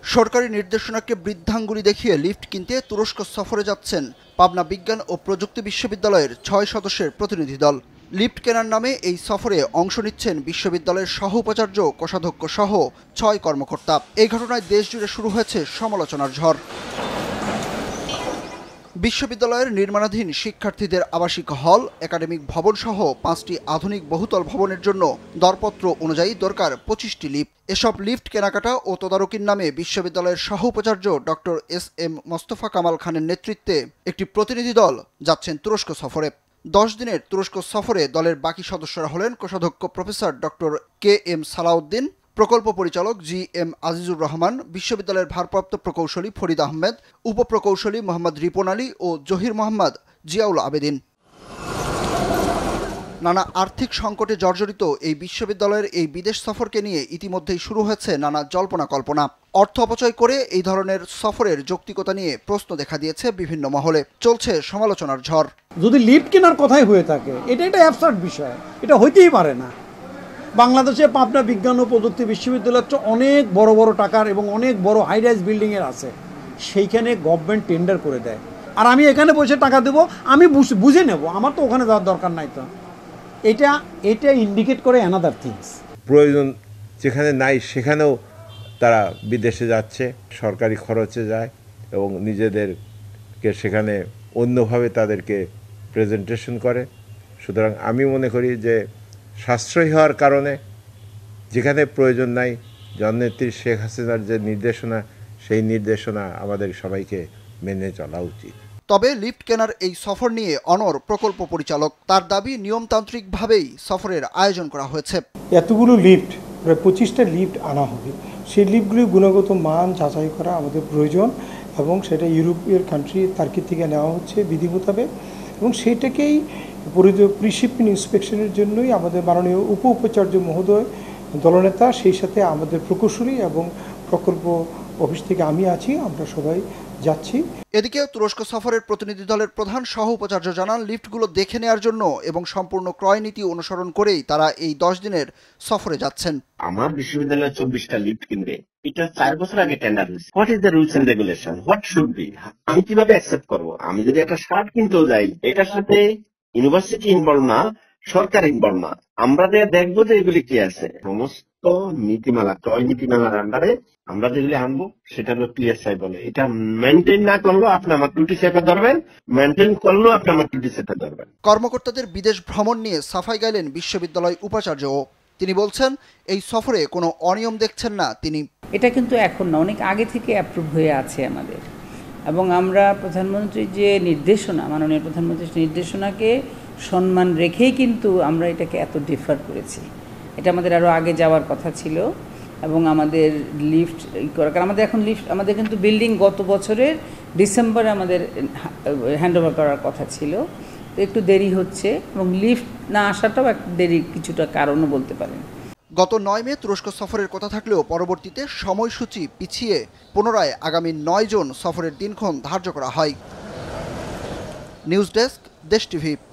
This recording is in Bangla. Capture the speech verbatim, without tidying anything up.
সরকারি নির্দেশনাকে বৃদ্ধাঙ্গুলি দেখিয়ে লিফট কিনতে তুরস্ক সফরে যাচ্ছেন পাবনা বিজ্ঞান ও প্রযুক্তি বিশ্ববিদ্যালয়ের ছয় সদস্যের প্রতিনিধি দল। লিফট কেনার নামে এই সফরে অংশ নিচ্ছেন বিশ্ববিদ্যালয়ের সহ উপাচার্য, কোষাধ্যক্ষ সহ ছয় কর্মকর্তা। এই ঘটনায় দেশজুড়ে শুরু হয়েছে সমালোচনার ঝড়। বিশ্ববিদ্যালয়ের নির্মাণাধীন শিক্ষার্থীদের আবাসিক হল, একাডেমিক ভবন সহ পাঁচটি আধুনিক বহুতল ভবনের জন্য দরপত্র অনুযায়ী দরকার পঁচিশটি লিফট। এসব লিফট কেনাকাটা ও তদারকির নামে বিশ্ববিদ্যালয়ের সহ উপাচার্য doctor S M Mostafa Kamal খানের নেতৃত্বে একটি প্রতিনিধি দল যাচ্ছেন তুরস্ক সফরে। দশ দিনের তুরস্ক সফরে দলের বাকি সদস্যরা হলেন কোষাধ্যক্ষ professor doctor K M Salauddin, প্রকল্প পরিচালক জি এম আজিজুর রহমান, বিশ্ববিদ্যালয়ের ভারপ্রাপ্ত প্রকৌশলী ফরিদ আহমেদ, উপপ্রকৌশলী মোহাম্মদ রিপন আলী ও জহির মোহাম্মদ জিয়াউল আবেদিন। নানা আর্থিক সংকটে জর্জরিত এই বিশ্ববিদ্যালয়ের এই বিদেশ সফরকে নিয়ে ইতিমধ্যেই শুরু হয়েছে নানা জল্পনা কল্পনা। অর্থ অপচয় করে এই ধরনের সফরের যৌক্তিকতা নিয়ে প্রশ্ন দেখা দিয়েছে বিভিন্ন মহলে। চলছে সমালোচনার ঝড়। যদি লিফট কেনার কথাই হয়ে থাকে, এটা একটা অ্যাবসার্ড বিষয়, এটা হইতেই পারে না। বাংলাদেশে পাবনা বিজ্ঞান ও প্রযুক্তি বিশ্ববিদ্যালয়টা অনেক বড় বড় টাকার এবং অনেক বড় হাই রাইজ বিল্ডিংয়ের আছে, সেইখানে গভর্নমেন্ট টেন্ডার করে দেয়, আর আমি এখানে বসে টাকা দেবো, আমি বুঝে নেব, আমার তো ওখানে যাওয়ার দরকার নাই। তো এটা এটা ইন্ডিকেট করে অ্যানাদার থিংস। প্রয়োজন যেখানে নাই সেখানেও তারা বিদেশে যাচ্ছে, সরকারি খরচে যায় এবং নিজেদেরকে সেখানে অন্যভাবে তাদেরকে প্রেজেন্টেশন করে। সুতরাং আমি মনে করি যে সাশ্রয়ী হওয়ার কারণে যেখানে প্রয়োজন নাই, জননেত্রী শেখ হাসিনার যে নির্দেশনা, সেই নির্দেশনা আমাদের সবাইকে মেনে চলা উচিত। তবে লিফট কেনার এই সফর নিয়ে অনর প্রকল্প পরিচালক, তার দাবি নিয়মতান্ত্রিকভাবেই সফরের আয়োজন করা হয়েছে। এতগুলো লিফট, প্রায় পঁচিশটা লিফট আনা হবে, সেই লিফটগুলির গুণগত মান যাচাই করা আমাদের প্রয়োজন এবং সেটা ইউরোপীয় কান্ট্রি তার্কি থেকে নেওয়া হচ্ছে বিধি মোতাবেক, এবং সেইটাকেই প্রিশিপিং ইন্সপেকশনের জন্যই আমাদের মাননীয় উপ উপাচার্য মহোদয়, দলনেতা, সেই সাথে আমাদের প্রকৌশলী এবং প্রকল্প অফিস থেকে আমি আছি, আমরা সবাই যাচ্ছি। এদিকে তুরস্ক সফরের প্রতিনিধি দলের প্রধান সহ উপাচার্য জানান, লিফটগুলো দেখে নেওয়ার জন্য এবং সম্পূর্ণ ক্রয় নীতি অনুসরণ করেই তারা এই দশ দিনের সফরে যাচ্ছেন। আমার বিশ্ববিদ্যালয়ে চব্বিশটা লিফট কিনবে, এটা চার বছর আগে টেন্ডার হয়েছে। What is the rules and regulation, what should be, আমি কিভাবে অ্যাকসেপ্ট করবো? আমি যদি একটা শার্ট কিনতেও যাই, এটার সাথে ইউনিভার্সিটি ইনভলভ না, সরকার ইনভলভ না, আমরা দেখবো যে এগুলি কি আছে। সমস্ত নীতিমালা, ক্রয় নীতিমালার আন্ডারে আমরা যেগুলি আনবো সেটা হলো পিএসআই বলে। এটা মেনটেন না করলেও আপনি আমার টুটি চেপে ধরবেন, মেনটেন করলেও আপনি আমার টুটি চেপে ধরবেন। কর্মকর্তাদের বিদেশ ভ্রমণ নিয়ে সাফাই গাইলেন বিশ্ববিদ্যালয় উপাচার্য। তিনি বলছেন, এই সফরে কোনো অনিয়ম দেখছেন না তিনি। এটা কিন্তু এখন না, অনেক আগে থেকে অ্যাপ্রুভ হয়ে আছে আমাদের, এবং আমরা প্রধানমন্ত্রীর যে নির্দেশনা, মাননীয় প্রধানমন্ত্রীর নির্দেশনাকে সম্মান রেখেই কিন্তু আমরা এটাকে এত ডিফার করেছি। এটা আমাদের আরও আগে যাওয়ার কথা ছিল, এবং আমাদের লিফট করা, কারণ আমাদের এখন লিফট, আমাদের কিন্তু বিল্ডিং গত বছরের ডিসেম্বরে আমাদের হ্যান্ডওভার করার কথা ছিল, তো একটু দেরি হচ্ছে, এবং লিফট না আসাটাও এক দেরি কিছুটা কারণও বলতে পারেন। গত নয় মে তুরস্ক সফরের কথা থাকলেও পরবর্তীতে সময়সূচি পিছিয়ে পুনরায় আগামী নয় জুন সফরের দিনক্ষণ ধার্য করা হয়। News desk, Desh TV.